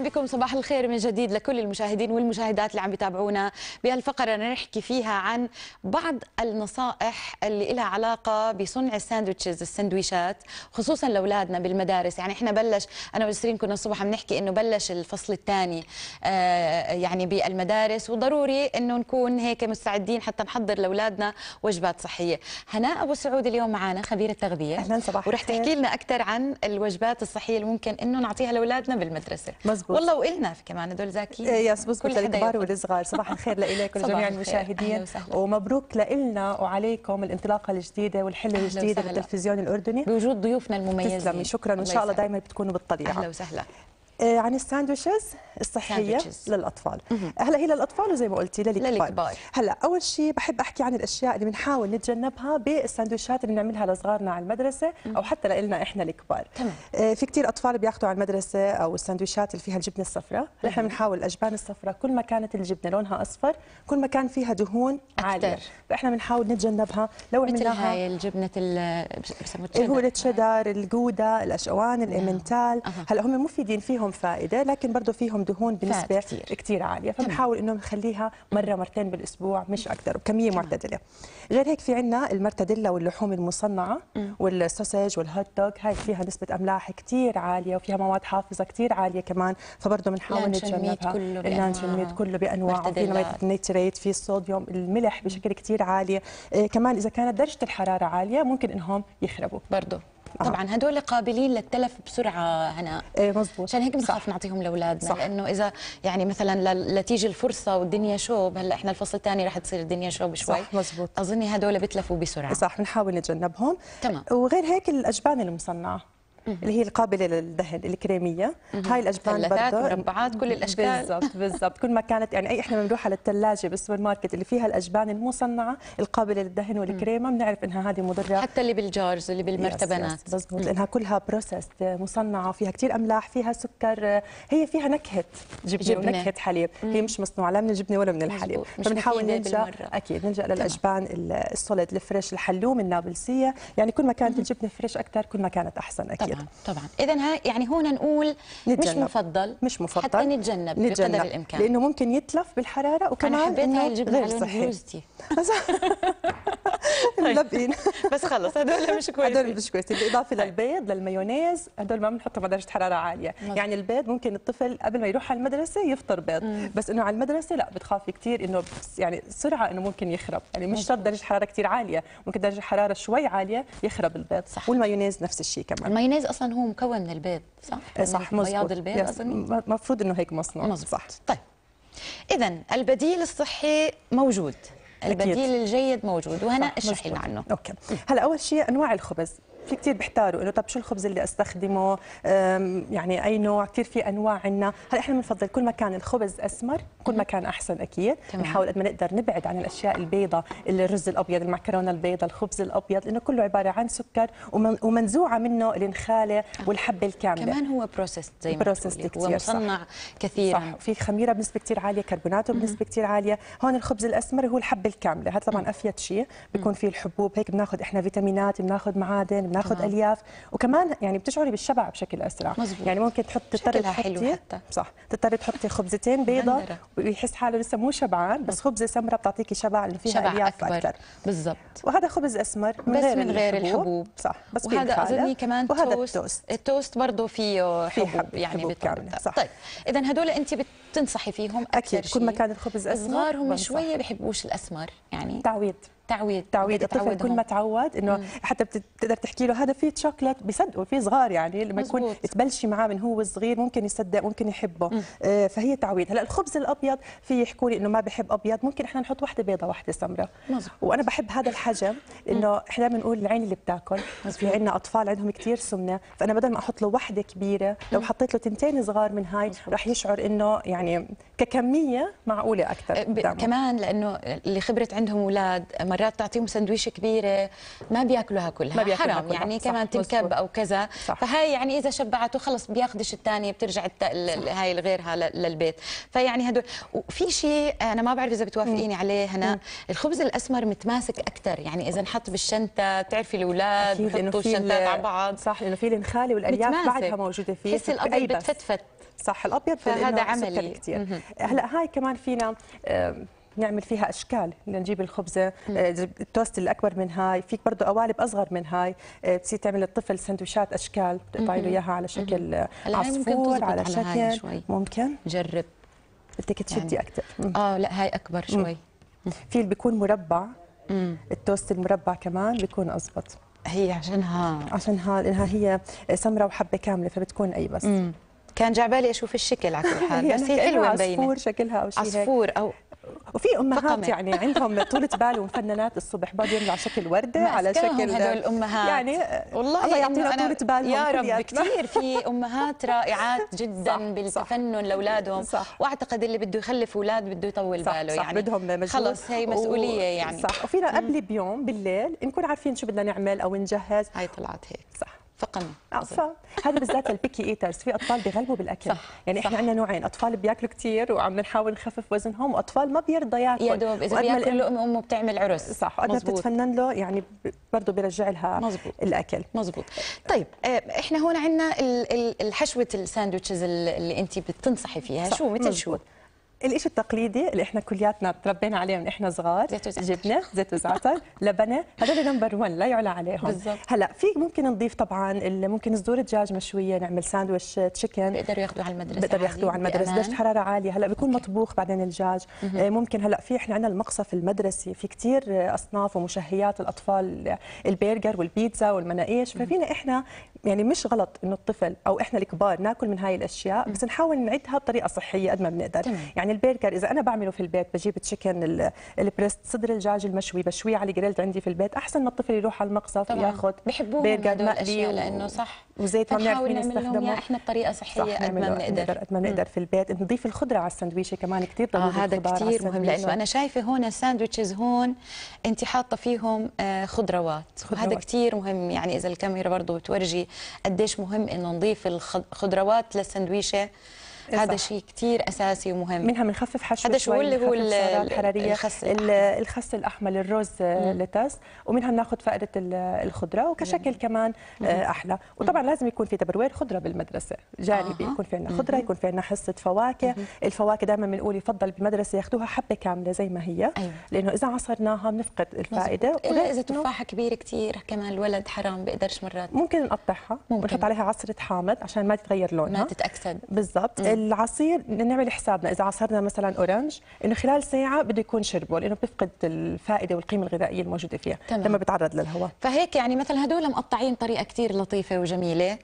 بكم، صباح الخير من جديد لكل المشاهدين والمشاهدات اللي عم بيتابعونا. بهالفقرة نحكي فيها عن بعض النصائح اللي لها علاقة بصنع الساندويتشز، السندويشات، خصوصا لاولادنا بالمدارس. يعني احنا انا ونسرين كنا الصبح عم نحكي انه بلش الفصل الثاني يعني بالمدارس، وضروري انه نكون هيك مستعدين حتى نحضر لاولادنا وجبات صحية. هناء ابو سعود اليوم معنا خبيرة تغذية، اهلا، صباح ورح الخير. تحكي لنا اكثر عن الوجبات الصحية اللي ممكن انه نعطيها لاولادنا بالمدرسة. مزبوط. والله وإلنا كمان هدول ذاكيين. يس مزبوط، للكبار والصغار. صباح الخير لإلك ولجميع المشاهدين، ومبروك لإلنا وعليكم الانطلاقة الجديدة والحلة الجديدة بالتلفزيون الأردني بوجود ضيوفنا المميزين. تسلمي، شكرا، وإن شاء الله دائما بتكونوا بالطليعة. أهلا وسهلا. عن الساندويشز الصحية للأطفال. هلا هي للأطفال وزي ما قلتي للكبار. هلا أول شيء بحب أحكي عن الأشياء اللي بنحاول نتجنبها بالساندويشات اللي بنعملها لصغارنا على المدرسة أو حتى لنا إحنا الكبار. في كثير أطفال بياخذوا على المدرسة أو الساندويشات اللي فيها الجبنة الصفراء. نحن بنحاول الأجبان الصفراء كل ما كانت الجبنة لونها أصفر كل ما كان فيها دهون عالية، فإحنا بنحاول نتجنبها. لو عملناها مثل هاي الجبنة هو التشيدر، الجودة، الأشقوان، الإيمنتال. هلا هم مفيدين، فيهم فائدة، لكن برضه فيهم دهون بنسبة كثير عالية، فبنحاول انه نخليها مرة مرتين بالاسبوع مش اكثر، وبكمية معتدلة. غير هيك في عندنا المرتديلا واللحوم المصنعة والسوسج والهوت دوغ، هاي فيها نسبة املاح كثير عالية وفيها مواد حافظة كثير عالية كمان، فبرضه بنحاول نتجنبها. اللانشون ميت كله بانواعه، في النيتريت، في الصوديوم، الملح بشكل كثير عالي. كمان اذا كانت درجة الحرارة عالية ممكن انهم يخربوا برضه. طبعا هدول قابلين للتلف بسرعه هنا. مزبوط، عشان هيك بنخاف نعطيهم لاولادنا، لانه اذا يعني مثلا لتيجي الفرصه والدنيا شوب، هلا احنا الفصل الثاني رح تصير الدنيا شوب شوي. صح، مزبوط. اظني هدول بتلفوا بسرعه. صح، بنحاول نتجنبهم. تمام. وغير هيك الاجبان المصنعه اللي هي القابله للدهن، الكريميه، هاي الاجبان برضه مربعات كل الاشكال. بالضبط كل ما كانت، يعني احنا بنروح على الثلاجه بالسوبر ماركت اللي فيها الاجبان المصنعه القابله للدهن والكريمه، بنعرف انها هذه مضره. حتى اللي بالجارز اللي بالمرتبانات. مضبوط، لانها كلها بروسيس مصنعه، فيها كثير املاح، فيها سكر، هي فيها نكهه جبنه ونكهه حليب. هي مش مصنوعه لا من الجبنه ولا من الحليب، فبنحاول نلجا اكيد للاجبان السوليد الفريش الحلوم النابلسيه. يعني كل ما كانت الجبنه فريش اكثر كل ما كانت احسن اكيد. طبعا اذا يعني هون نقول مش مفضل حتى نتجنب بقدر الامكان، لانه ممكن يتلف بالحراره، وكمان انا حبيت هاي الجبنه على بلوزتي. ملبقين بس خلص هدول مش كويسين. هدول مش كويسين. بالاضافه للبيض، للمايونيز، هدول ما بنحطهم على درجه حراره عاليه. يعني البيض ممكن الطفل قبل ما يروح على المدرسه يفطر بيض، بس انه على المدرسه لا، بتخافي كثير انه يعني سرعه انه ممكن يخرب. يعني مش شرط درجه حراره كثير عاليه، ممكن درجه حراره شوي عاليه يخرب البيض. صح. والمايونيز نفس الشيء كمان. المايونيز اصلا هو مكون من البيض، صح؟ صح، مزبوط. بياض البيض اظن المفروض انه هيك مصنوع. مزبوط. صح. طيب اذا البديل الصحي موجود، البديل الجيد موجود، وهنا اشرحي لنا عنه. اوكي. هلا اول شيء انواع الخبز. في كثير بيحتاروا انه طب شو الخبز اللي استخدمه، يعني اي نوع. كثير في انواع عندنا. هلا احنا بنفضل كل ما كان الخبز اسمر كل ما كان احسن اكيد. بنحاول قد ما نقدر نبعد عن الاشياء البيضاء، الرز الابيض، المعكرونه البيضاء، الخبز الابيض، لانه كله عباره عن سكر ومنزوعه منه النخاله والحبه الكامله. كمان هو بروسيس زي ما بتقولي، هو مصنع كثيرا. صح، في خميره بنسبه كثير عاليه، كربوناته بنسبه كثير عاليه. هون الخبز الاسمر هو الحبه الكامله، هذا طبعا افيد شيء، بيكون فيه الحبوب، هيك بناخذ احنا فيتامينات، بناخذ معادن، بناخذ الياف، وكمان يعني بتشعري بالشبع بشكل اسرع. مزبوط. يعني ممكن تضطري تحطي، صح، تضطري تحطي خبزتين بيضة ويحس حاله لسه مو شبعان، بس خبزه سمراء بتعطيكي شبع لانه فيها الياف اكثر. بالضبط. وهذا خبز اسمر من غير الحبوب. صح، بس وهذا اظني كمان توست. التوست برضه فيه حبوب، يعني كامله. صح. طيب اذا هدول انت بتنصحي فيهم اكثر اكيد كل ما كان الخبز اسمر. صغارهم شويه بحبوش الاسمر، يعني تعويد الطفل كل ما تعود انه حتى بتقدر تحكي له هذا فيه شوكليت بيصدقوا. في صغار يعني لما يكون تبلشي معاه من هو صغير ممكن يصدق، ممكن يحبه. فهي تعويد. هلا الخبز الابيض في يحكوا لي انه ما بحب ابيض، ممكن احنا نحط واحده بيضه واحده سمراء. وانا بحب هذا الحجم، انه احنا بنقول العين اللي بتاكل. في عندنا اطفال عندهم كثير سمنه، فانا بدل ما احط له واحده كبيره لو حطيت له تنتين صغار من هاي راح يشعر انه يعني ككميه معقوله اكثر. كمان لانه اللي خبرت عندهم اولاد مرات تعطيهم سندويشه كبيره ما بياكلوها كلها، حرام يعني. كمان تنكب او كذا. فهاي يعني اذا شبعته خلص بياخذش الثانيه، بترجع هاي الغيرها للبيت. فيعني هدول. وفي شيء انا ما بعرف اذا بتوافقيني عليه هنا، الخبز الاسمر متماسك اكثر. يعني اذا انحط بالشنطه، بتعرفي الاولاد بحطوا الشنطات على بعض. صح، لانه في النخاله والالياف بعدها موجوده فيه. تحسي الابيض بتفتفت. صح الابيض فهذا عملي كثير. هلا هاي كمان فينا نعمل فيها اشكال، نجيب الخبزه التوست الاكبر من هاي، فيك برضه قوالب اصغر من هاي، بتصير تعمل للطفل سندويشات اشكال، بتقطعي له اياها على شكل عصفور، على شكل ممكن جرب بدك تشدي يعني. اكثر. لا هاي اكبر شوي. في اللي بيكون مربع، التوست المربع كمان بيكون أزبط. هي عشانها لانها هي سمراء وحبه كامله فبتكون اي بس. كان جعبالي اشوف الشكل على كل حال، بس هي حلوه مبينه. عصفور شكلها او شيء عصفور او وفي امهات يعني عندهم طولة بال ومفننات الصبح بعد يعملوا على شكل ورده، على شكل هدول الامهات يعني والله الله يعطينا طولة بالهم يا رب. كثير في امهات رائعات جدا بالتفنن لاولادهم، واعتقد اللي بده يخلف اولاد بده يطول باله يعني بدهم مجهود، خلص هي مسؤوليه يعني. صح. وفينا قبل بيوم بالليل نكون عارفين شو بدنا نعمل او نجهز. هاي طلعت هيك صح فقط. هذا بالذات البيكي ايترز، في اطفال بيغلبوا بالاكل. يعني احنا عندنا نوعين، اطفال بياكلوا كثير وعم نحاول نخفف وزنهم، واطفال ما بيرضى ياكل يا دوب اذا بياكل لقمه امه بتعمل عرس. صح. وقت ما بتتفنن له يعني برضه بيرجع لها الاكل. مزبوط. طيب احنا هون عندنا الحشوه الساندويتشز اللي انت بتنصحي فيها، شو مثل شو؟ الشيء التقليدي اللي احنا كلياتنا تربينا عليه من احنا صغار، جبنه، زيت وزعتر، لبنه، هذول نمبر 1 لا يعلى عليهم. بالضبط. هلا في ممكن نضيف طبعا ممكن صدور دجاج مشويه، نعمل ساندويتش تشيكن بيقدروا ياخذوه على المدرسه، بيقدروا ياخذوه على المدرسه، درجه حراره عاليه. هلا بيكون مطبوخ بعدين الدجاج. ممكن هلا في احنا عندنا المقصف المدرسي، في كثير اصناف ومشهيات الاطفال، البرجر والبيتزا والمناقيش، ففينا احنا يعني مش غلط انه الطفل او احنا الكبار ناكل من هاي الاشياء، بس نحاول نعدها بطريقه صحيه قد ما بنقدر. يعني البرجر اذا انا بعمله في البيت، بجيب تشيكن البريست، صدر الدجاج المشوي بشويه على جريلد عندي في البيت، احسن ما الطفل يروح على المقصف ياخذ برجر مقلي لانه صح وزيت ما بنعرف نعمل لهم احنا بطريقه صحيه قد ما بنقدر. قد ما بنقدر في البيت. نضيف الخضره على السندويشه كمان كثير ضروري. هذا كثير مهم، لانه انا شايفه هون الساندويتشز هون انت حاطه فيهم خضروات، وهذا كثير مهم. يعني اذا الكاميرا برضه بتورجي قديش مهم انه نضيف الخضروات للسندويشه، هذا شيء كثير اساسي ومهم. منها بنخفف حشوه هذا شو اللي هو الحراريه، الخس الاحمر الروز لتس، ومنها بناخذ فائده الخضره وكشكل كمان احلى. وطبعا لازم يكون في تبروير خضره بالمدرسه جانبي، يكون في عندنا خضره، يكون في عندنا حصه فواكه. الفواكه دائما بنقول يفضل بالمدرسه ياخذوها حبه كامله زي ما هي، لانه اذا عصرناها بنفقد الفائده. الا اذا تفاحه كبيره كثير كمان الولد حرام بيقدرش مرات، ممكن نقطعها ونحط عليها عصره حامض عشان ما تتغير لونها، ما تتاكسد. بالضبط. العصير نعمل حسابنا اذا عصرنا مثلا اورنج انه خلال ساعه بده يكون شربه، لانه بيفقد الفائده والقيمه الغذائيه الموجوده فيها لما بيتعرض للهواء. فهيك يعني مثلا هدول مقطعين طريقه كثير لطيفه وجميله.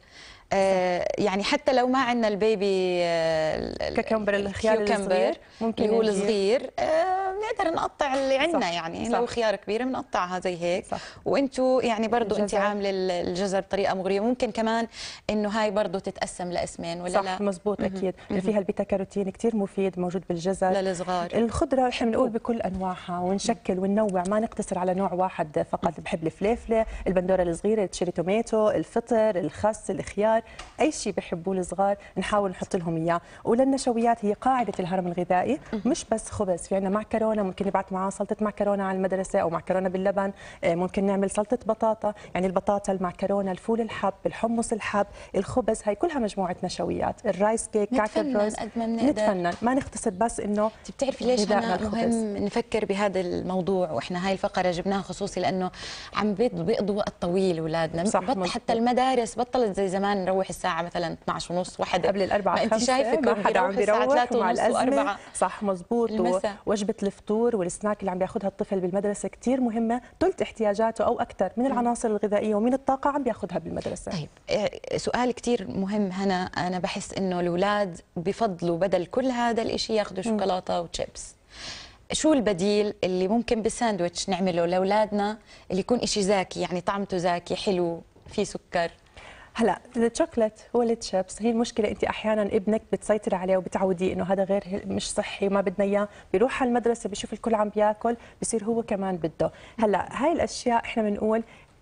يعني حتى لو ما عندنا البيبي ككمبر الخيار ممكن اللي هو الصغير، بنقدر نقطع اللي عندنا. يعني لو خيار كبيره بنقطعها زي هيك. وانتم يعني برضه انت عامله الجزر بطريقه مغريه، ممكن كمان انه هاي برضه تتقسم لاسمين ولا لا؟ صح مزبوط اكيد. فيها البيتا كاروتين كثير مفيد موجود بالجزر للصغار. الخضره احنا بنقول بكل انواعها ونشكل وننوع، ما نقتصر على نوع واحد فقط. بحب الفليفله، البندوره الصغيره، التشيري توميتو، الفطر، الخس، الخيار، اي شيء بحبوه الصغار نحاول نحط لهم اياه. وللنشويات هي قاعده الهرم الغذائي، مش بس خبز، في عندنا معكرونه ممكن نبعث معاه سلطه معكرونه على المدرسه او معكرونه باللبن. ممكن نعمل سلطه بطاطا، يعني البطاطا، المعكرونه، الفول الحب، الحمص الحب، الخبز، هي كلها مجموعه نشويات. الرايس كيك، كعك الرز، نتفنن ما نختصر بس انه. بتعرفي ليش أنا مهم نفكر بهذا الموضوع، واحنا هاي الفقره جبناها خصوصي لانه عم بيقضوا وقت طويل اولادنا. حتى المدارس بطلت زي زمان نروح الساعه مثلا 12:30 1 قبل الأربعة. ما انت شايفه كيف بيروح الساعه 3:30 و4. صح مزبوط. ووجبه الفطور والسناك اللي عم بياخذها الطفل بالمدرسه كثير مهمه، ثلث احتياجاته او اكثر من العناصر الغذائيه ومن الطاقه عم بياخذها بالمدرسه. طيب سؤال كثير مهم هنا، انا بحس انه الاولاد بفضلوا بدل كل هذا الشيء ياخذوا شوكولاته وشيبس. شو البديل اللي ممكن بالساندويتش نعمله لاولادنا اللي يكون شيء زاكي، يعني طعمته زاكي حلو فيه سكر؟ هلا الشوكليت هو الشيبس، هي المشكله انت احيانا ابنك بتسيطر عليه وبتعوديه انه هذا غير مش صحي وما بدنا اياه، بيروح على المدرسه بيشوف الكل عم بياكل بصير هو كمان بده. هلا هاي الاشياء احنا بنقول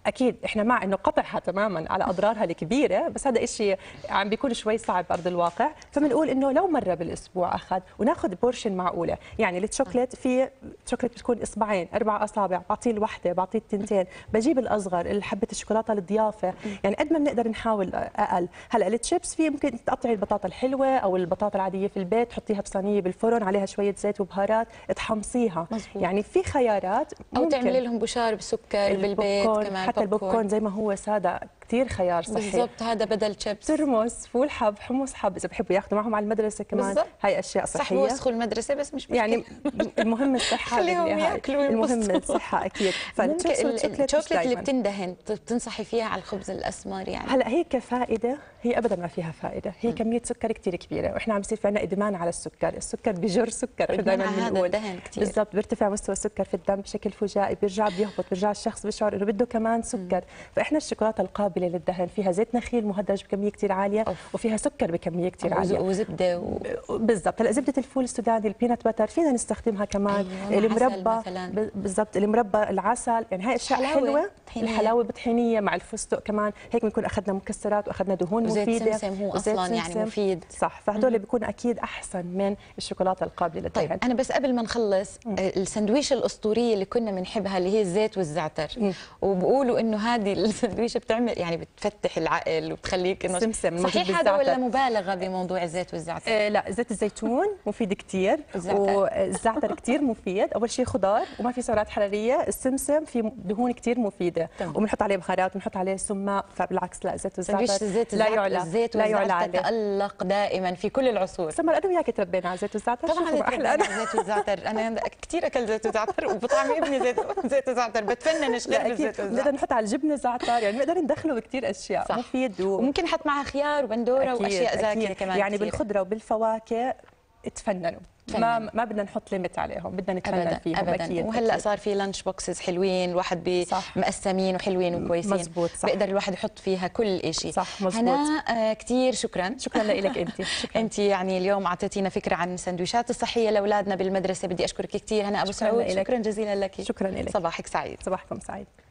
اكيد احنا مع انه قطعها تماما على اضرارها الكبيره، بس هذا شيء عم بيكون شوي صعب بارض الواقع، فبنقول انه لو مره بالاسبوع اخذ وناخذ بورشن معقوله. يعني الشوكليت في شوكليت بتكون اصبعين 4 اصابع، بعطيه الوحده، بعطيه التنتين، بجيب الاصغر حبه الشوكولاته للضيافه، يعني قد ما بنقدر نحاول اقل. هلا التشيبس في ممكن تقطعي البطاطا الحلوه او البطاطا العاديه في البيت، تحطيها بصينيه بالفرن عليها شويه زيت وبهارات، تحمصيها. مزبوط. يعني في خيارات، او تعملي لهم بشار بسكر بالبيت كمان. حتى البوب زي ما هو ساده كثير خيار صحي. بالضبط، هذا بدل شيبس. ترمس، فول حب، حمص حب، اذا بحبوا ياخذوا معهم على المدرسه كمان. بالزبط. هاي اشياء صحيه. صح بوسخوا المدرسه بس مش مشكله. يعني المهم الصحه خليهم ياكلوا المهم الصحه اكيد. ممكن الشوكليت اللي بتندهن بتنصحي فيها على الخبز الاسمر يعني؟ هلا هي كفائده هي ابدا ما فيها فائده، هي كميه سكر كثير كبيره، واحنا عم يصير في عندنا ادمان على السكر، السكر بجر سكر دائما هذا الدهن كثير. بالضبط، بيرتفع مستوى السكر في الدم بشكل فجائي، بيرجع بيهبط، بيرجع الشخص بيشعر انه بده كمان سكر. فاحنا الشوكولاته القابله للدهن فيها زيت نخيل مهدرج بكميه كثير عاليه، وفيها سكر بكميه كثير عاليه، وزبده بالضبط. هلا زبده الفول السوداني، البينات باتر، فينا نستخدمها كمان. المربى بالضبط، المربى، العسل، يعني هاي اشياء حلوه. الحلاوه بطحينيه مع الفستق كمان، هيك بنكون اخذنا مكسرات واخذنا دهون مفيده. زيت سمسم هو اصلا يعني مفيد. صح، فهدول بيكون اكيد احسن من الشوكولاته القابله للدهن. طيب انا بس قبل ما نخلص، السندويشه الاسطوريه اللي كنا بنحبها اللي هي الزيت والزعتر، وبقولوا انه هذه السندويشه بتعمل يعني بتفتح العقل وبتخليك انه سمسم. صحيح هذا ولا مبالغه بموضوع الزيت والزعتر؟ لا، زيت الزيتون مفيد كثير، والزعتر كثير مفيد. اول شيء خضار وما في سعرات حراريه، السمسم في دهون كثير مفيده، وبنحط عليه بهارات وبنحط عليه سماق، فبالعكس لا، زيت والزعتر لا يعلى. الزيت والزعتر تتألق دائما في كل العصور. سمر انا وياك تربينا على زيت والزعتر. طبعا تربينا على زيت والزعتر، انا كثير اكلت زيت وزعتر وبطعم ابني زيت وزعتر، بتفنن غير بالزيت والزعتر. بنقدر نحط على الجبنه زعتر، يعني بنقدر ندخله بكثير اشياء صح. مفيد وممكن نحط معها خيار وبندوره واشياء زاكيه كمان يعني كتير. بالخضره وبالفواكه تفننوا. ما بدنا نحط ليميت عليهم، بدنا نتفنن فيهم أبداً. اكيد. وهلا صار في لانش بوكسز حلوين، الواحد مقسمين وحلوين وكويسين. مزبوط، صح. بيقدر الواحد يحط فيها كل شيء. صح، مزبوط. هنا كثير شكرا لك انت. انت يعني اليوم اعطيتينا فكره عن السندويشات الصحيه لاولادنا بالمدرسه. بدي اشكرك كثير هنا ابو سعود. شكرا جزيلا لك. شكرا لك. صباحك سعيد. صباحكم سعيد.